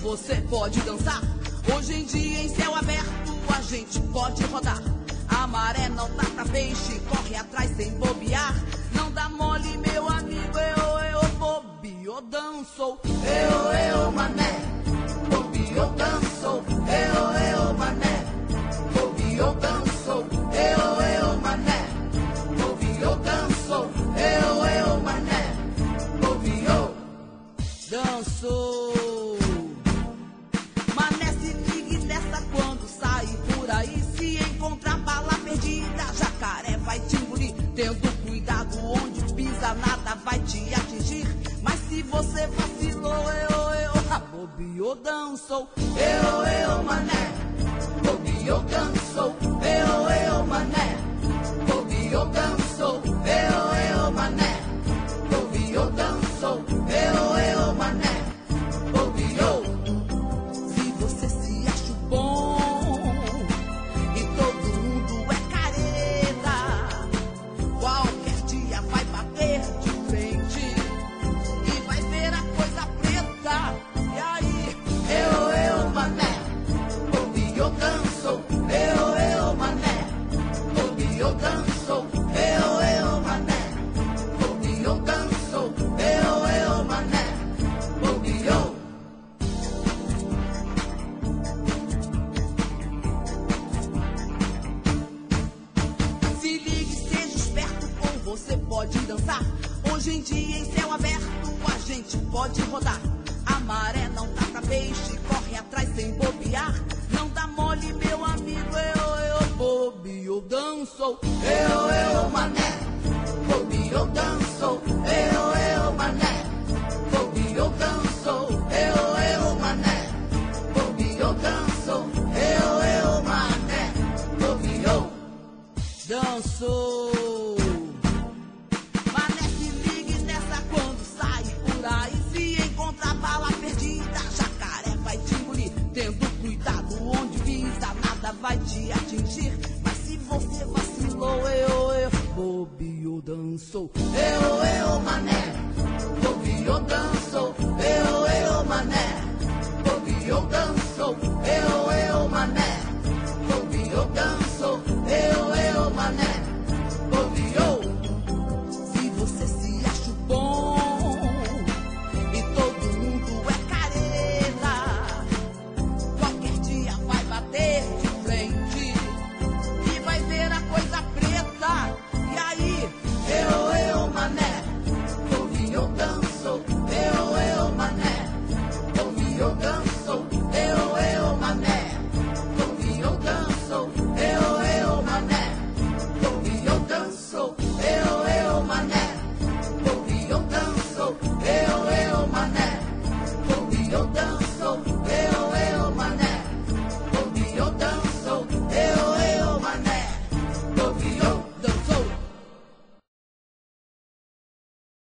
você pode dançar. Hoje em dia em céu aberto a gente pode rodar. A maré não tá pra peixe, corre atrás sem bobear. Não dá mole, meu amigo, eu, bobeou, dançou. Eu, mané, bobeou, dançou. Eu, mané, bobeou, dançou. Eu, mané, bobeou, dançou. Eu, mané, bobeou, dançou. Mané, se ligue nessa quando sair por aí. Se encontrar bala perdida, jacaré vai te engolir. Tendo cuidado onde pisa, nada vai te atingir. Mas se você vacilou, bobeou, dançou. Eu, mané, bobeou, dançou. Eu, mané, bobeou, dançou. Eu, mané, bobeou, dançou. Eu, mané, bobeou. Se você se acha bom e todo mundo é careta, qualquer dia vai bater de frente e vai ver a coisa preta. E aí, eu, mané, bobeou, dançou. Eu, mané, bobeou, dançou. Eu, mané, bobeou, dançou. Eu, mané, bobeou. Se ligue, seja esperto, com você pode dançar. Hoje em dia em céu aberto a gente pode rodar. A maré não tá pra peixe, corre atrás sem bobear. Não dá mole, meu amigo, eu, bobeou, dançou. Eu, mané, bobeou, dançou. Eu, mané, bobeou, dançou. Eu, mané, bobeou, dançou. Eu, mané, bobeou, dançou. Mané, se ligue nessa quando sai por aí. Se encontrar bala perdida, jacaré vai te engolir. Tendo cuidado onde pisa, nada vai te atingir. Mas se você vacilou, bobeou, dançou. Eu, mané,